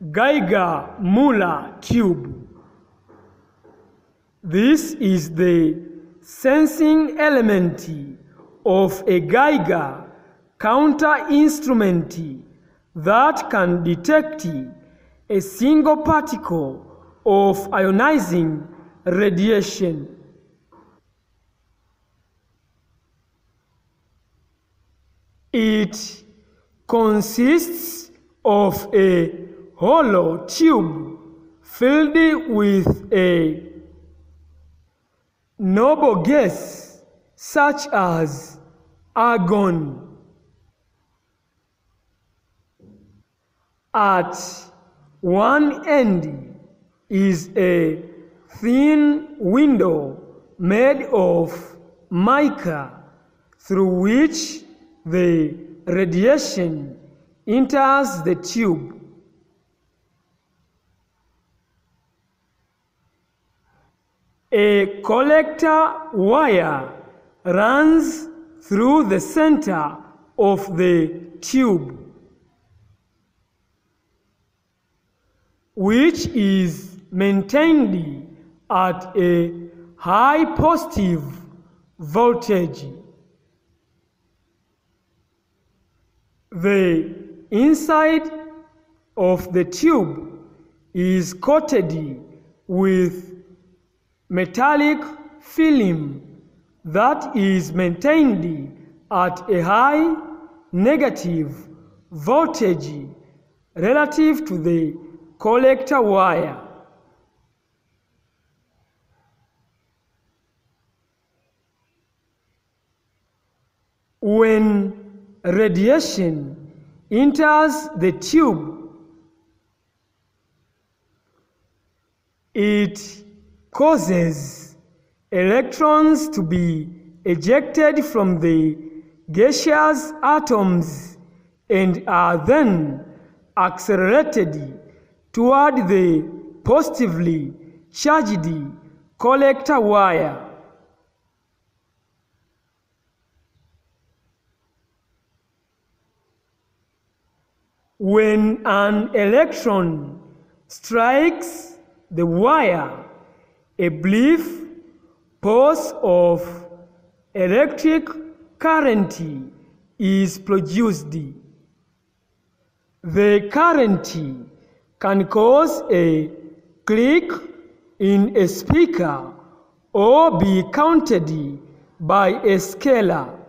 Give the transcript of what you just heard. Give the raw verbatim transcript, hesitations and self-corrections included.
Geiger-Müller tube. This is the sensing element of a Geiger counter instrument that can detect a single particle of ionizing radiation. It consists of a hollow tube filled with a noble gas such as argon. At one end is a thin window made of mica through which the radiation enters the tube. A collector wire runs through the center of the tube, which is maintained at a high positive voltage. The inside of the tube is coated with metallic film that is maintained at a high negative voltage relative to the collector wire. When radiation enters the tube, it causes electrons to be ejected from the gaseous atoms and are then accelerated toward the positively charged collector wire. When an electron strikes the wire, a brief pulse of electric current is produced. The current can cause a click in a speaker or be counted by a scaler.